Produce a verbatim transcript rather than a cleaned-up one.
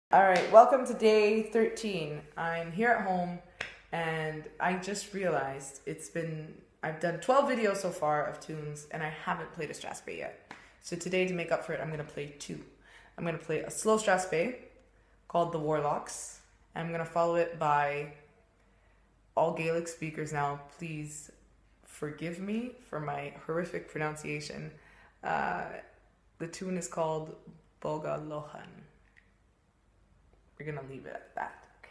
All right, welcome to day thirteen. I'm here at home and I just realized it's been, I've done twelve videos so far of tunes and I haven't played a Strathspey yet. So today, to make up for it, I'm going to play two. I'm going to play a slow Strathspey called the Warlocks. I'm going to follow it by all Gaelic speakers now. Please forgive me for my horrific pronunciation. Uh, the tune is called Boga Lochan. We're gonna leave it at that. Okay.